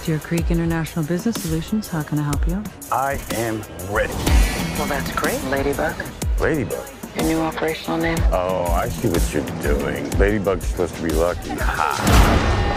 Deer Creek International Business Solutions. How can I help you? I am ready. Well, that's great, Ladybug. Ladybug? Your new operational name? Oh, I see what you're doing. Ladybug's supposed to be lucky. Ha!